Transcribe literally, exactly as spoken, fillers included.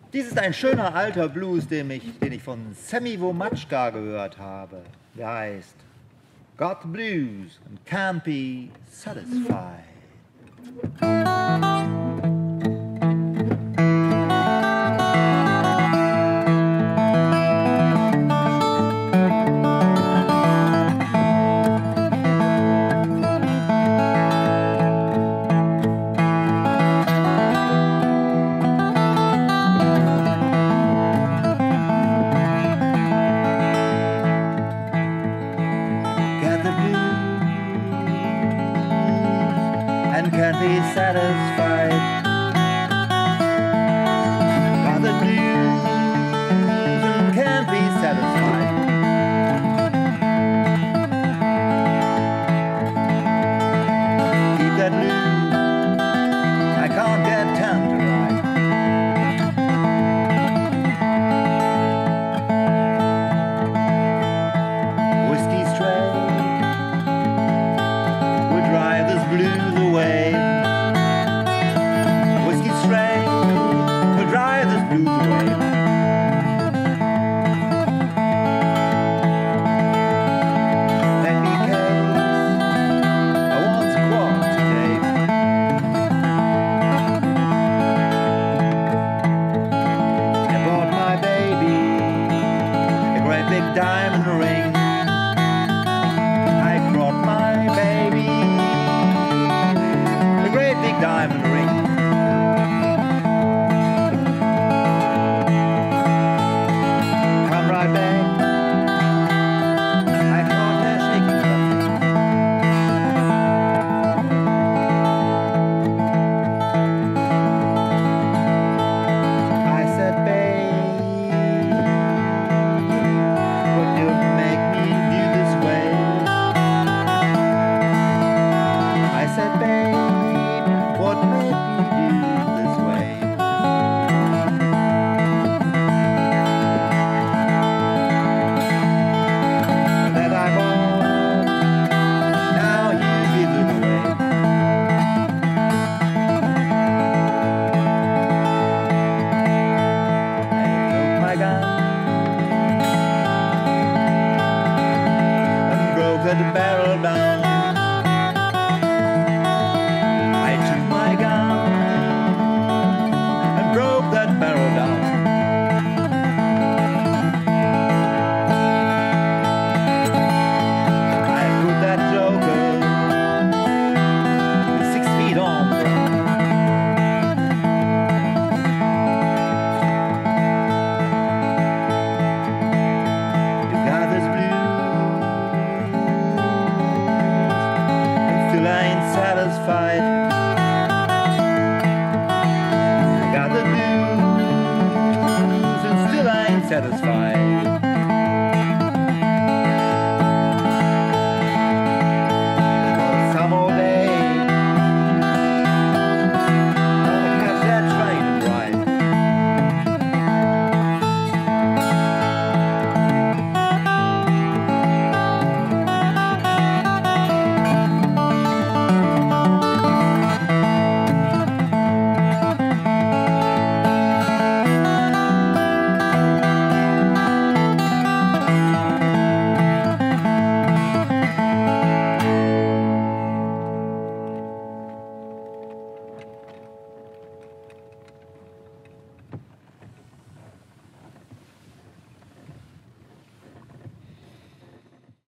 Dies ist ein schöner alter Blues, den ich, den ich von Sammy Womaczka gehört habe. Der heißt Got the Blues and Can't Be Satisfied. And can't be satisfied. Got the blues and can't be satisfied. Keep that blues, I can't get time to ride. Whiskey straight would drive this blues away. Whiskey straight would drive this blues away.